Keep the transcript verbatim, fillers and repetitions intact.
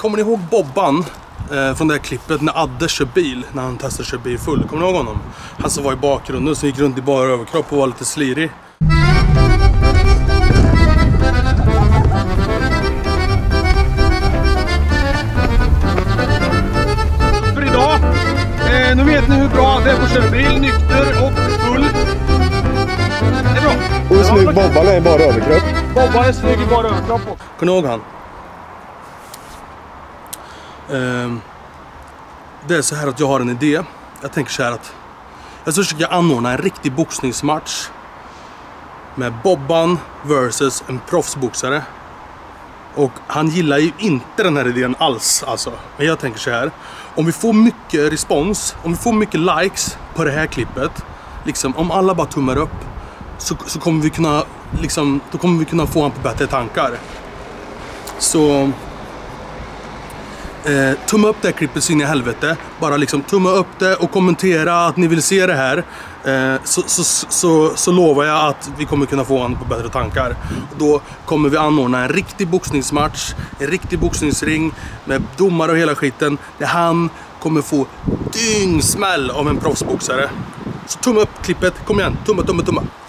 kommer ni ihåg Bobban eh, från det här klippet när Adde kör bil, när han testade kör bil full? Kommer ni ihåg honom? Han som var i bakgrunden, som gick runt i bara överkropp och var lite slirig. För idag, eh, nu vet ni hur bra det är på att köra bil, nykter och full. Det är bra. Och hur snygg Bobban är i bara överkropp. Bobban är snygg i bara överkropp. Kommer ni ihåg han? Um, det är så här att jag har en idé. Jag tänker så här att jag ska försöka anordna en riktig boxningsmatch med Bobban versus en proffsboxare. Och han gillar ju inte den här idén alls alltså. Men jag tänker så här, om vi får mycket respons, om vi får mycket likes på det här klippet, liksom om alla bara tummar upp, så, så kommer vi kunna liksom, då kommer vi kunna få han på bättre tankar. Så Eh, tumma upp det här klippet så in i helvete. Bara liksom tumma upp det och kommentera att ni vill se det här. eh, så, så, så, så lovar jag att vi kommer kunna få honom på bättre tankar. Och då kommer vi anordna en riktig boxningsmatch, en riktig boxningsring med domare och hela skiten, där han kommer få dyngsmäll av en proffsboxare. Så tumma upp klippet, kom igen, tumma, tumma, tumma.